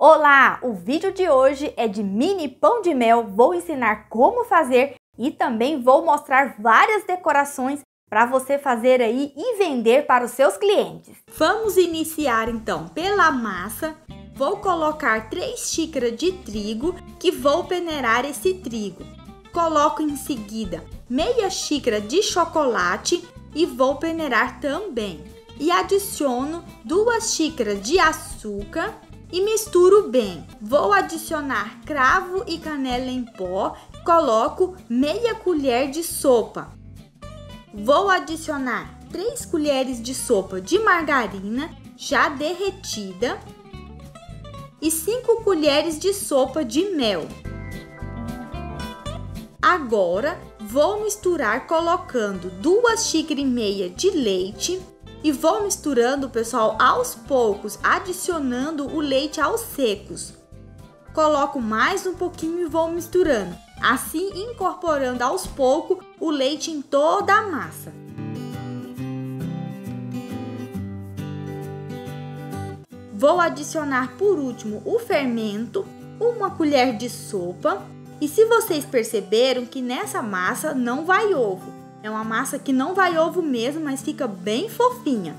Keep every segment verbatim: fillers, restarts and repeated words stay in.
Olá! O vídeo de hoje é de mini pão de mel. Vou ensinar como fazer e também vou mostrar várias decorações para você fazer aí e vender para os seus clientes. Vamos iniciar então pela massa. Vou colocar três xícaras de trigo que vou peneirar esse trigo. Coloco em seguida meia xícara de chocolate e vou peneirar também. E adiciono duas xícaras de açúcar e misturo bem. Vou adicionar cravo e canela em pó. Coloco meia colher de sopa. Vou adicionar três colheres de sopa de margarina já derretida e cinco colheres de sopa de mel. Agora vou misturar colocando duas xícaras e meia de leite e vou misturando, pessoal, aos poucos, adicionando o leite aos secos. Coloco mais um pouquinho e vou misturando, assim incorporando aos poucos o leite em toda a massa. Vou adicionar por último o fermento, uma colher de sopa. E se vocês perceberam que nessa massa não vai ovo, é uma massa que não vai ovo mesmo, mas fica bem fofinha.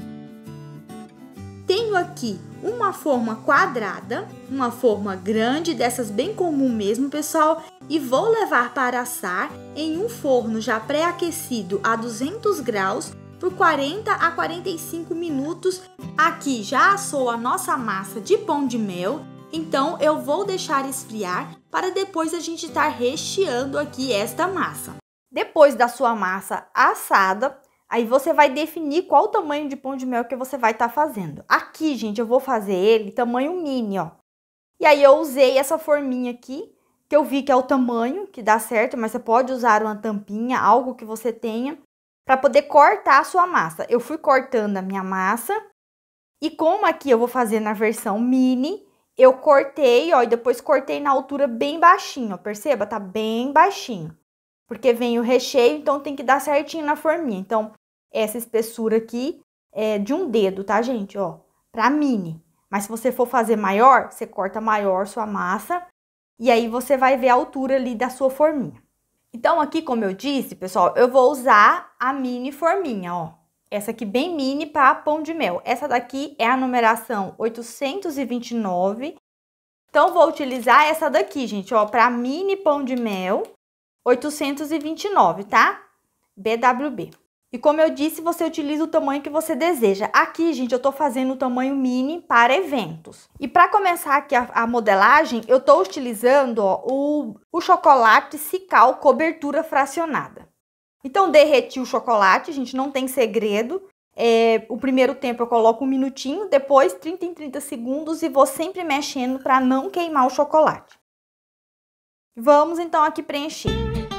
Tenho aqui uma forma quadrada, uma forma grande, dessas bem comum mesmo, pessoal, e vou levar para assar em um forno já pré-aquecido a duzentos graus por quarenta a quarenta e cinco minutos. Aqui já assou a nossa massa de pão de mel, então eu vou deixar esfriar para depois a gente estar recheando aqui esta massa. Depois da sua massa assada, aí você vai definir qual o tamanho de pão de mel que você vai estar fazendo. Aqui, gente, eu vou fazer ele tamanho mini, ó. E aí eu usei essa forminha aqui, que eu vi que é o tamanho que dá certo, mas você pode usar uma tampinha, algo que você tenha, para poder cortar a sua massa. Eu fui cortando a minha massa, e como aqui eu vou fazer na versão mini, eu cortei, ó, e depois cortei na altura bem baixinho, ó, perceba? Tá bem baixinho. Porque vem o recheio, então tem que dar certinho na forminha. Então, essa espessura aqui é de um dedo, tá, gente? Ó, pra mini. Mas se você for fazer maior, você corta maior sua massa. E aí, você vai ver a altura ali da sua forminha. Então, aqui, como eu disse, pessoal, eu vou usar a mini forminha, ó. Essa aqui bem mini para pão de mel. Essa daqui é a numeração oitocentos e vinte e nove. Então, vou utilizar essa daqui, gente, ó, para mini pão de mel. oitocentos e vinte e nove, tá? B W B. E como eu disse, você utiliza o tamanho que você deseja. Aqui, gente, eu tô fazendo o tamanho mini para eventos. E para começar aqui a, a modelagem, eu tô utilizando, ó, o, o chocolate Cical cobertura fracionada. Então, derreti o chocolate, gente, não tem segredo. É, o primeiro tempo eu coloco um minutinho, depois trinta em trinta segundos e vou sempre mexendo para não queimar o chocolate. Vamos, então, aqui preencher.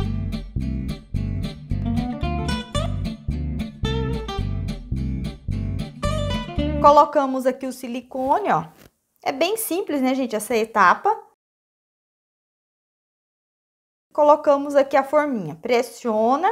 Colocamos aqui o silicone, ó. É bem simples, né, gente, essa etapa. Colocamos aqui a forminha. Pressiona.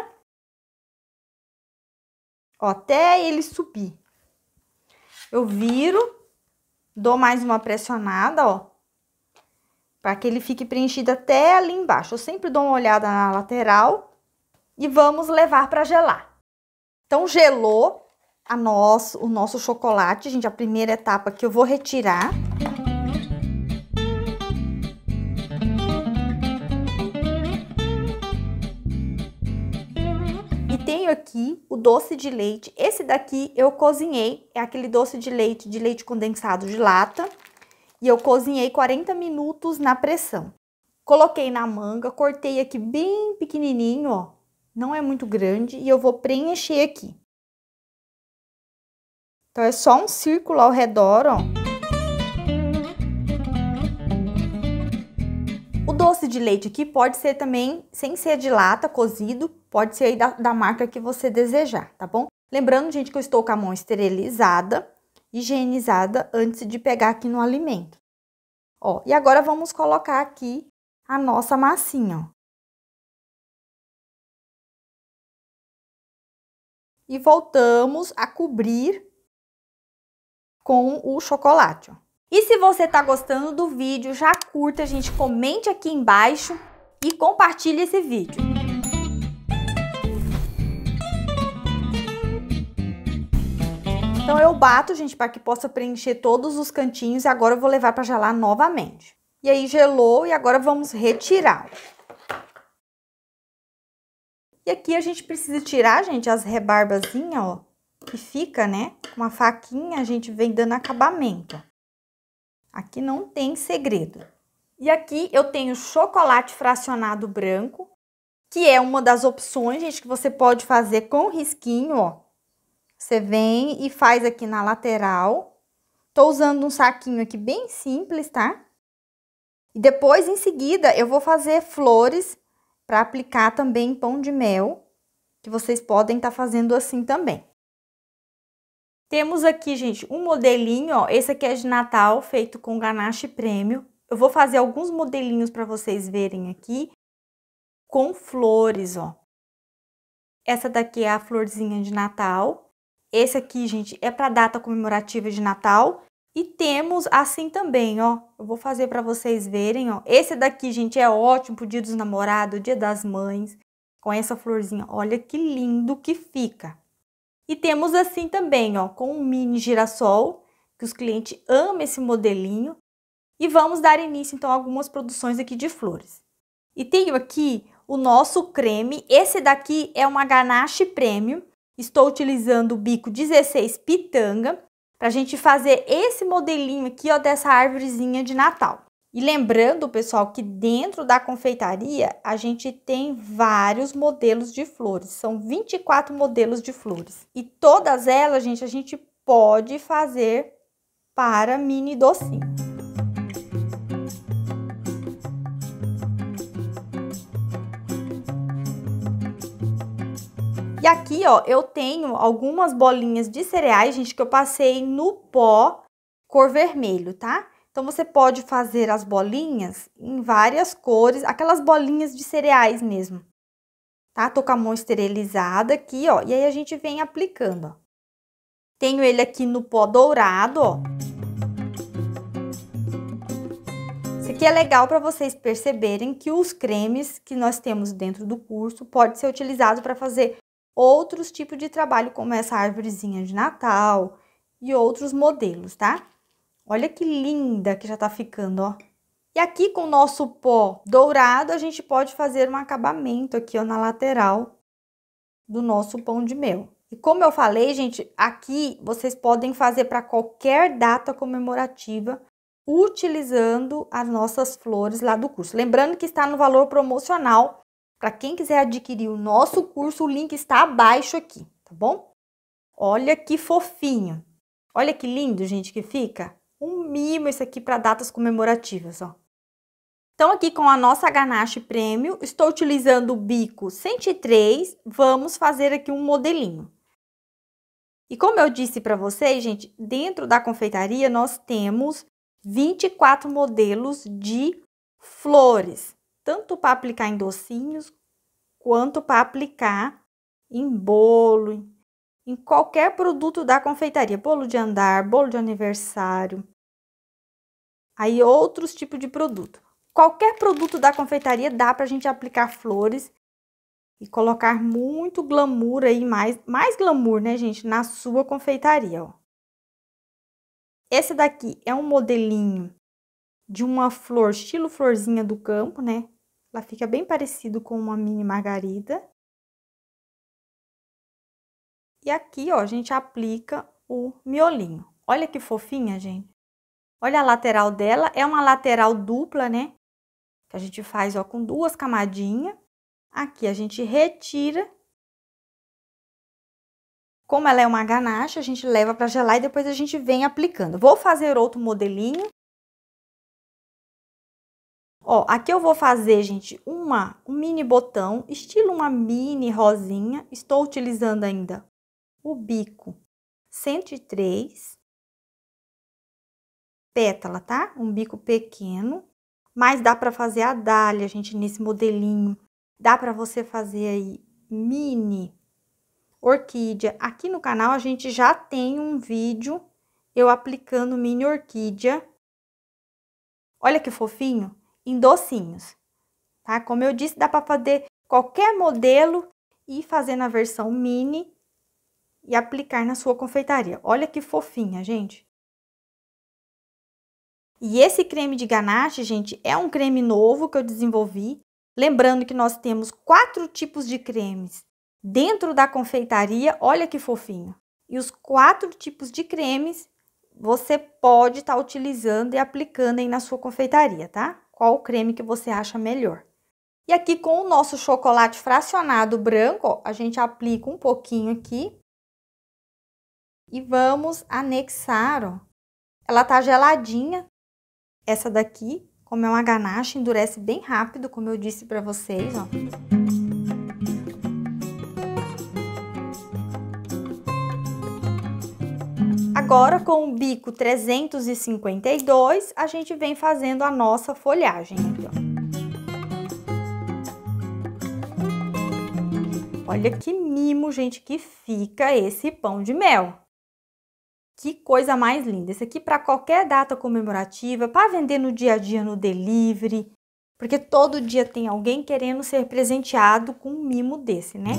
Ó, até ele subir. Eu viro. Dou mais uma pressionada, ó. Para que ele fique preenchido até ali embaixo. Eu sempre dou uma olhada na lateral. E vamos levar para gelar. Então, gelou a nosso, o nosso chocolate, gente. A primeira etapa que eu vou retirar. E tenho aqui o doce de leite. Esse daqui eu cozinhei. É aquele doce de leite, de leite condensado de lata. E eu cozinhei quarenta minutos na pressão. Coloquei na manga, cortei aqui bem pequenininho, ó. Não é muito grande. E eu vou preencher aqui. Então, é só um círculo ao redor, ó. O doce de leite aqui pode ser também, sem ser de lata, cozido. Pode ser aí da, da marca que você desejar, tá bom? Lembrando, gente, que eu estou com a mão esterilizada, higienizada, antes de pegar aqui no alimento. Ó, e agora vamos colocar aqui a nossa massinha, ó. E voltamos a cobrir com o chocolate, ó. E se você tá gostando do vídeo, já curta, gente, comente aqui embaixo e compartilhe esse vídeo. Então eu bato, gente, para que possa preencher todos os cantinhos e agora eu vou levar para gelar novamente. E aí gelou e agora vamos retirar. E aqui a gente precisa tirar, gente, as rebarbazinhas, ó, que fica, né? Com uma faquinha a gente vem dando acabamento. Aqui não tem segredo. E aqui eu tenho chocolate fracionado branco, que é uma das opções, gente, que você pode fazer com risquinho, ó. Você vem e faz aqui na lateral. Tô usando um saquinho aqui bem simples, tá? E depois, em seguida, eu vou fazer flores para aplicar também em pão de mel, que vocês podem estar fazendo assim também. Temos aqui, gente, um modelinho, ó. Esse aqui é de Natal, feito com ganache prêmio. Eu vou fazer alguns modelinhos para vocês verem aqui, com flores, ó. Essa daqui é a florzinha de Natal. Esse aqui, gente, é para data comemorativa de Natal. E temos assim também, ó. Eu vou fazer para vocês verem, ó. Esse daqui, gente, é ótimo pro Dia dos Namorados, Dia das Mães. Com essa florzinha. Olha que lindo que fica. E temos assim também, ó, com um mini girassol, que os clientes amam esse modelinho. E vamos dar início, então, a algumas produções aqui de flores. E tenho aqui o nosso creme. Esse daqui é uma ganache premium. Estou utilizando o bico dezesseis pitanga para a gente fazer esse modelinho aqui, ó, dessa árvorezinha de Natal. E lembrando, pessoal, que dentro da confeitaria a gente tem vários modelos de flores. São vinte e quatro modelos de flores. E todas elas, gente, a gente pode fazer para mini docinho. E aqui, ó, eu tenho algumas bolinhas de cereais, gente, que eu passei no pó cor vermelho, tá? Então, você pode fazer as bolinhas em várias cores, aquelas bolinhas de cereais mesmo, tá? Tô com a mão esterilizada aqui, ó, e aí a gente vem aplicando, ó. Tenho ele aqui no pó dourado, ó. Isso aqui é legal para vocês perceberem que os cremes que nós temos dentro do curso pode ser utilizado para fazer outros tipos de trabalho, como essa árvorezinha de Natal e outros modelos, tá? Olha que linda que já tá ficando, ó. E aqui com o nosso pó dourado, a gente pode fazer um acabamento aqui, ó, na lateral do nosso pão de mel. E como eu falei, gente, aqui vocês podem fazer para qualquer data comemorativa, utilizando as nossas flores lá do curso. Lembrando que está no valor promocional. Para quem quiser adquirir o nosso curso, o link está abaixo aqui, tá bom? Olha que fofinho. Olha que lindo, gente, que fica. Um mimo esse aqui para datas comemorativas, ó. Então, aqui com a nossa ganache prêmio, estou utilizando o bico cento e três. Vamos fazer aqui um modelinho. E como eu disse para vocês, gente, dentro da confeitaria nós temos vinte e quatro modelos de flores. Tanto para aplicar em docinhos, quanto para aplicar em bolo, em qualquer produto da confeitaria. Bolo de andar, bolo de aniversário. Aí outros tipos de produto. Qualquer produto da confeitaria dá pra gente aplicar flores e colocar muito glamour aí, mais, mais glamour, né, gente, na sua confeitaria, ó. Esse daqui é um modelinho de uma flor, estilo florzinha do campo, né? Ela fica bem parecido com uma mini margarida. E aqui, ó, a gente aplica o miolinho. Olha que fofinha, gente. Olha a lateral dela, é uma lateral dupla, né? Que a gente faz, ó, com duas camadinhas. Aqui a gente retira. Como ela é uma ganache, a gente leva para gelar e depois a gente vem aplicando. Vou fazer outro modelinho. Ó, aqui eu vou fazer, gente, uma, um mini botão, estilo uma mini rosinha. Estou utilizando ainda o bico cento e três. Pétala, tá? Um bico pequeno. Mas dá pra fazer a dália, gente, nesse modelinho. Dá pra você fazer aí mini orquídea. Aqui no canal a gente já tem um vídeo eu aplicando mini orquídea Olha que fofinho, em docinhos, tá? Como eu disse, dá para fazer qualquer modelo e fazer na versão mini e aplicar na sua confeitaria. Olha que fofinha, gente. E esse creme de ganache, gente, é um creme novo que eu desenvolvi. Lembrando que nós temos quatro tipos de cremes dentro da confeitaria. Olha que fofinho. E os quatro tipos de cremes você pode estar tá utilizando e aplicando aí na sua confeitaria, tá? Qual o creme que você acha melhor. E aqui com o nosso chocolate fracionado branco, ó, a gente aplica um pouquinho aqui. E vamos anexar, ó. Ela tá geladinha. Essa daqui, como é uma ganache, endurece bem rápido, como eu disse para vocês, ó. Agora, com o bico trezentos e cinquenta e dois, a gente vem fazendo a nossa folhagem aqui, ó. Olha que mimo, gente, que fica esse pão de mel. Que coisa mais linda! Esse aqui para qualquer data comemorativa, para vender no dia a dia no delivery, porque todo dia tem alguém querendo ser presenteado com um mimo desse, né?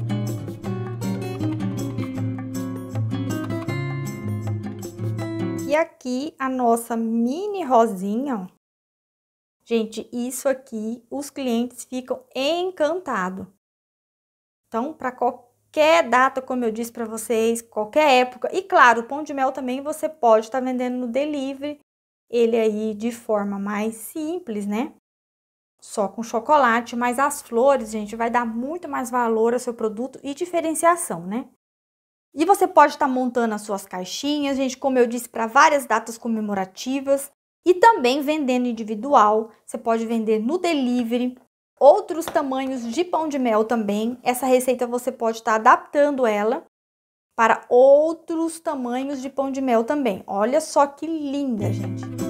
E aqui a nossa mini rosinha, ó. Gente, isso aqui os clientes ficam encantados. Então, para qualquer data, como eu disse para vocês, qualquer época. E claro, o pão de mel também você pode estar vendendo no delivery. Ele aí de forma mais simples, né? Só com chocolate, mas as flores, gente, vai dar muito mais valor ao seu produto e diferenciação, né? E você pode estar montando as suas caixinhas, gente, como eu disse, para várias datas comemorativas. E também vendendo individual. Você pode vender no delivery. Outros tamanhos de pão de mel também. Essa receita você pode estar adaptando ela para outros tamanhos de pão de mel também. Olha só que linda, gente.